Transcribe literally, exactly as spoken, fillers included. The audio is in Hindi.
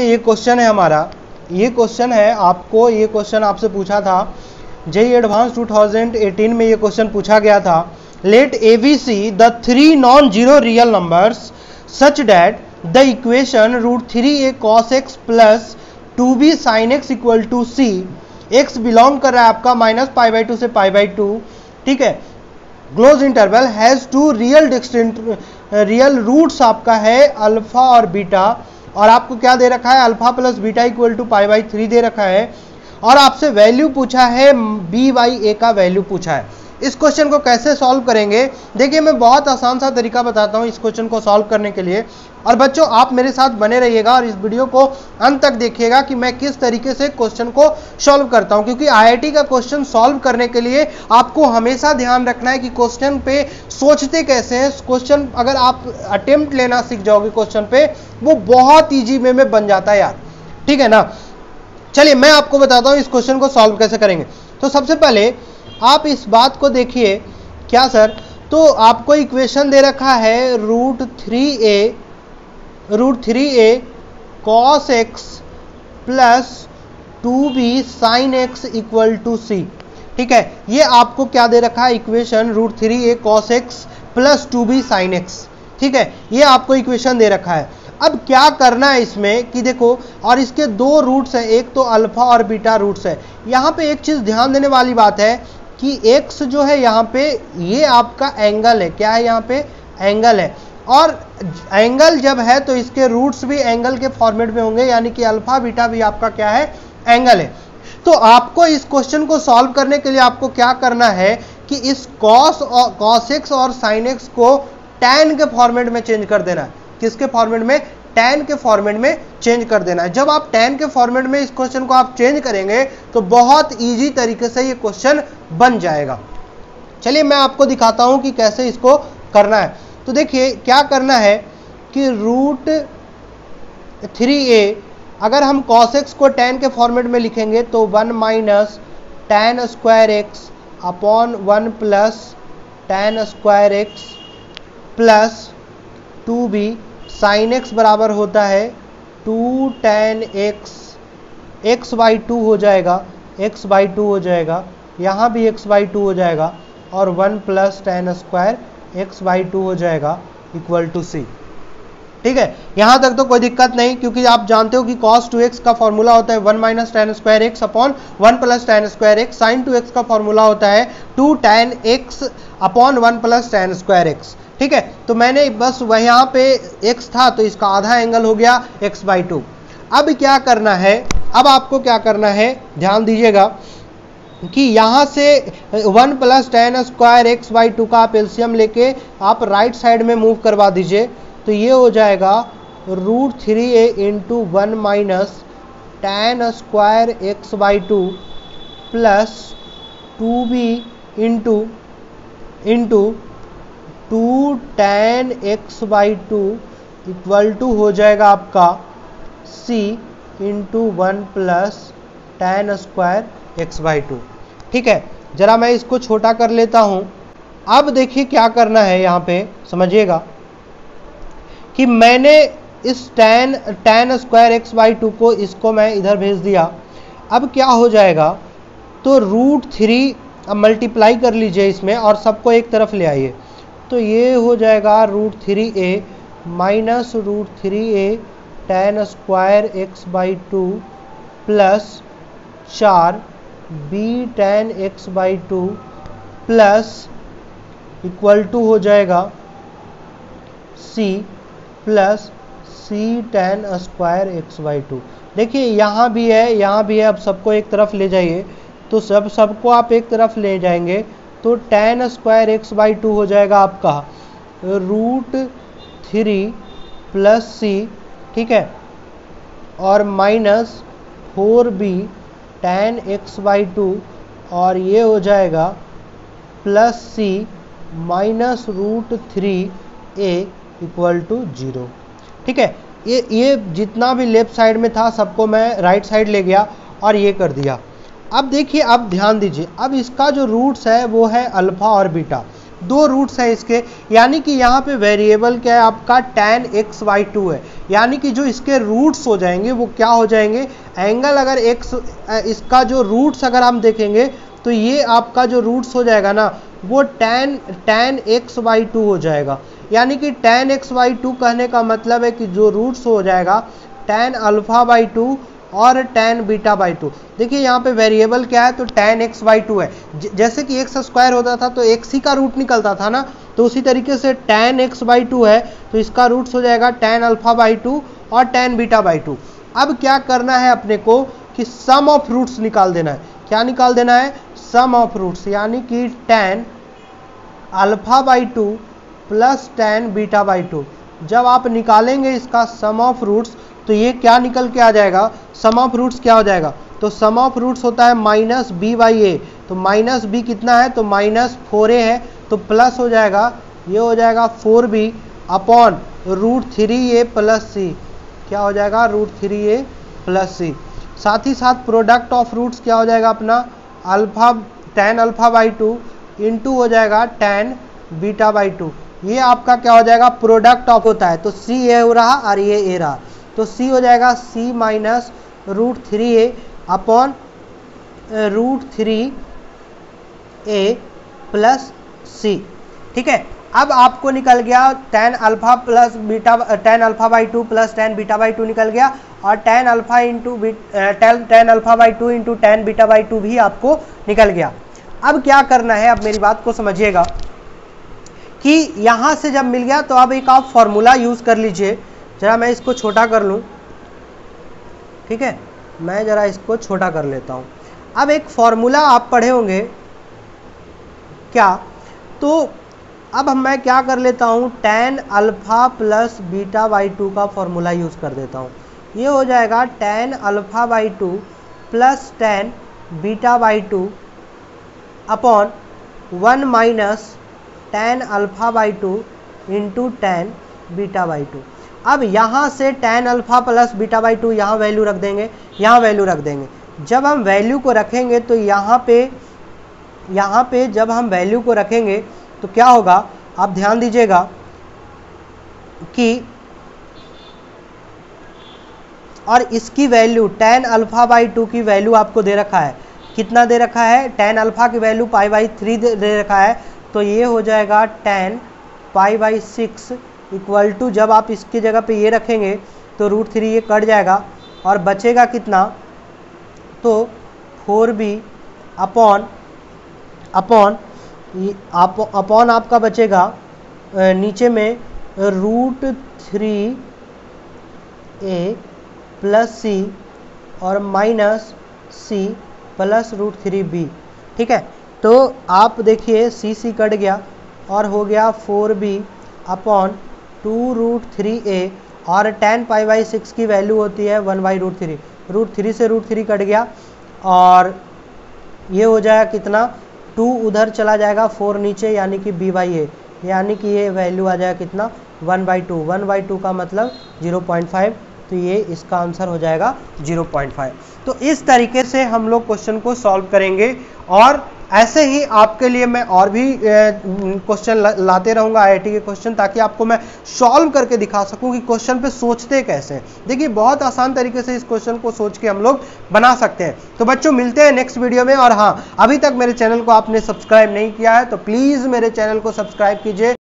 ये क्वेश्चन है हमारा, ये क्वेश्चन है आपको, ये क्वेश्चन आपसे पूछा था JEE advance two thousand eighteen में ये क्वेश्चन पूछा गया था। Let a b c the three non zero real numbers such that the equation root three a cos x plus two b sine x equal to c. X belong कर रहा है आपका माइनस पाई बाई टू से पाई बाई टू, ठीक है। Close interval has two real distinct real roots आपका है अल्फा और बीटा, और आपको क्या दे रखा है, alpha plus beta equal to pi by three दे रखा है, और आपसे वैल्यू पूछा है बी बाई ए का वैल्यू पूछा है। इस क्वेश्चन को कैसे सॉल्व करेंगे, देखिए मैं बहुत आसान सा तरीका बताता हूं इस क्वेश्चन को सॉल्व करने के लिए। और बच्चों आप मेरे साथ बने रहिएगा और इस वीडियो को अंत तक देखिएगा कि मैं किस तरीके से क्वेश्चन को सॉल्व करता हूं, क्योंकि आईआईटी का क्वेश्चन सॉल्व करने के लिए आपको हमेशा ध्यान रखना है कि क्वेश्चन पे सोचते कैसे हैं। क्वेश्चन अगर आप अटेम्प्ट लेना सीख जाओगे क्वेश्चन पे, वो बहुत ईजी वे में बन जाता है यार, ठीक है ना। चलिए मैं आपको बताता हूं इस क्वेश्चन को सॉल्व कैसे करेंगे। तो सबसे पहले आप इस बात को देखिए, क्या सर, तो आपको इक्वेशन दे रखा है root three a root three a cos x plus two b sine x equal to c, ठीक है। ये आपको क्या दे रखा है, equation root three a cos x plus two b sine x, ठीक है। ये आपको इक्वेशन दे रखा है। अब क्या करना है इसमें कि देखो, और इसके दो रूट्स हैं, एक तो अल्फा और बीटा रूट्स है। यहाँ पे एक चीज ध्यान देने वाली बात है कि x जो है यहाँ पे ये आपका एंगल है, क्या है यहाँ पे एंगल है, और एंगल जब है तो इसके रूट्स भी एंगल के फॉर्मेट में होंगे, यानी कि अल्फा बीटा भी आपका क्या है, एंगल है। तो आपको इस क्वेश्चन को सॉल्व करने के लिए आपको क्या करना है कि इस कॉस और कॉस एक्स और साइन एक्स को टैन के फॉर्मेट में चेंज कर देना है। किसके फॉर्मेट में, टैन के फॉर्मेट में चेंज कर देना है। जब आप टैन के फॉर्मेट में इस क्वेश्चन को आप चेंज करेंगे तो बहुत इजी तरीके से ये क्वेश्चन बन जाएगा। चलिए मैं आपको दिखाता हूं कि कैसे इसको करना है। तो देखिए क्या करना है कि रूट थ्री ए अगर हम कॉस एक्स को टैन के फॉर्मेट में लिखेंगे तो one minus tan square x upon one plus tan square x plus two b sine x बराबर होता है two tan x, x by two हो जाएगा, एक्स बाई टू हो जाएगा, यहाँ भी एक्स बाई टू हो जाएगा, और one plus tan square x by two हो जाएगा इक्वल टू सी, ठीक है। यहाँ तक तो कोई दिक्कत नहीं, क्योंकि आप जानते हो कि कॉस टू एक्स का फॉर्मूला होता है one minus tan square x upon one plus tan square x, sine two x का फॉर्मूला होता है two tan x upon one plus tan square x, ठीक है। तो मैंने बस वह यहाँ पे x था तो इसका आधा एंगल हो गया x बाई टू। अब क्या करना है, अब आपको क्या करना है, ध्यान दीजिएगा कि यहाँ से one plus tan square x by two का आप एलसीएम लेके आप राइट साइड में मूव करवा दीजिए, तो ये हो जाएगा root three a into one minus tan square x by two plus two b into into two tan x by two equal to हो जाएगा आपका c into one plus tan square x by two, ठीक है। जरा मैं इसको छोटा कर लेता हूं। अब देखिए क्या करना है, यहाँ पे समझिएगा कि मैंने इस tan tan square x by two को इसको मैं इधर भेज दिया। अब क्या हो जाएगा, तो रूट थ्री अब मल्टीप्लाई कर लीजिए इसमें और सबको एक तरफ ले आइए, तो ये हो जाएगा root three a minus root three a tan square x by two plus चार b tan x by two plus equal to हो जाएगा c plus c tan square x by two. देखिए यहाँ भी है, यहाँ भी है, अब सबको एक तरफ ले जाइए, तो सब सबको आप एक तरफ ले जाएंगे तो tan square x by two हो जाएगा आपका रूट थ्री प्लस सी, ठीक है, और minus four b tan x by two, और ये हो जाएगा plus c minus root three a equal to zero, ठीक है। ये ये जितना भी लेफ्ट साइड में था सबको मैं राइट साइड ले गया और ये कर दिया। अब देखिए, अब ध्यान दीजिए, अब इसका जो रूट्स है वो है अल्फा और बीटा, दो रूट्स हैं इसके, यानी कि यहाँ पे वेरिएबल क्या है आपका tan एक्स बाई टू है, यानी कि जो इसके रूट्स हो जाएंगे वो क्या हो जाएंगे, एंगल अगर x इसका जो रूट्स अगर हम देखेंगे तो ये आपका जो रूट्स हो जाएगा ना वो tan tan x by two हो जाएगा, यानी कि tan एक्स बाई टू कहने का मतलब है कि जो रूट्स हो जाएगा tan अल्फा बाई टू और tan बीटा बाई टू। देखिए यहाँ पे वेरिएबल क्या है तो tan एक्स बाई टू है, जैसे कि एक्स स्क्वायर होता था तो एक्स ही का रूट निकलता था ना, तो उसी तरीके से tan एक्स बाई टू है तो इसका रूट्स हो जाएगा tan अल्फा बाई टू और tan बीटा बाई टू। अब क्या करना है अपने को कि सम ऑफ रूट्स निकाल देना है, क्या निकाल देना है, सम ऑफ रूट्स, यानी कि tan alpha by two plus tan beta by two. जब आप निकालेंगे इसका सम ऑफ रूट्स तो ये क्या निकल के आ जाएगा, सम ऑफ रूट्स क्या हो जाएगा, तो सम ऑफ रूट्स होता है माइनस बी बाई ए, तो माइनस बी कितना है तो माइनस फोर ए है, तो प्लस हो जाएगा, ये हो जाएगा four b upon root three a plus c, क्या हो जाएगा root three a plus c. साथ ही साथ प्रोडक्ट ऑफ रूट्स क्या हो जाएगा अपना alpha tan alpha by two into हो जाएगा tan बीटा बाई टू, ये आपका क्या हो जाएगा प्रोडक्ट ऑफ होता है, तो सी ए हो रहा और ये ए रहा, तो सी हो जाएगा c minus root three a upon root three a plus c. ठीक है, अब आपको निकल गया tan alpha plus beta tan alpha by two plus tan beta by two निकल गया, और tan alpha into tan alpha by two into tan beta by two भी आपको निकल गया। अब क्या करना है, अब मेरी बात को समझिएगा कि यहाँ से जब मिल गया तो अब एक आप फॉर्मूला यूज़ कर लीजिए, जरा मैं इसको छोटा कर लूँ, ठीक है, मैं जरा इसको छोटा कर लेता हूँ। अब एक फॉर्मूला आप पढ़े होंगे क्या, तो अब मैं क्या कर लेता हूँ tan alpha plus beta by two का फॉर्मूला यूज़ कर देता हूँ, ये हो जाएगा tan alpha by two plus tan beta by two upon one minus tan alpha by two into tan beta by two. अब यहाँ से tan alpha plus beta by two यहाँ वैल्यू रख देंगे, यहाँ वैल्यू रख देंगे। जब हम वैल्यू को रखेंगे तो यहाँ पे यहाँ पे जब हम वैल्यू को रखेंगे तो क्या होगा, आप ध्यान दीजिएगा कि और इसकी value tan alpha by two की वैल्यू आपको दे रखा है, कितना दे रखा है, tan अल्फा की वैल्यू पाई बाई थ्री दे, दे रखा है, तो ये हो जाएगा tan pi by six equal to, जब आप इसकी जगह पे ये रखेंगे तो रूट थ्री ये कट जाएगा और बचेगा कितना, तो four b upon upon upon आपका बचेगा नीचे में root three a plus c और minus c plus root three b. ठीक है, तो आप देखिए सी सी कट गया और हो गया four b upon two root three a, और टेन पाई बाई सिक्स की वैल्यू होती है one by root three, root three से रूट थ्री कट गया और ये हो जाएगा कितना, टू उधर चला जाएगा, फोर नीचे, यानी कि बी बाई ए, यानी कि ये वैल्यू आ जाएगा कितना one by two, one by two का मतलब ज़ीरो पॉइंट फाइव, तो ये इसका आंसर हो जाएगा ज़ीरो पॉइंट फाइव। तो इस तरीके से हम लोग क्वेश्चन को सॉल्व करेंगे, और ऐसे ही आपके लिए मैं और भी क्वेश्चन लाते रहूंगा आई आई टी के क्वेश्चन, ताकि आपको मैं सॉल्व करके दिखा सकूं कि क्वेश्चन पे सोचते कैसे हैं। देखिए बहुत आसान तरीके से इस क्वेश्चन को सोच के हम लोग बना सकते हैं। तो बच्चों मिलते हैं नेक्स्ट वीडियो में, और हाँ, अभी तक मेरे चैनल को आपने सब्सक्राइब नहीं किया है तो प्लीज़ मेरे चैनल को सब्सक्राइब कीजिए।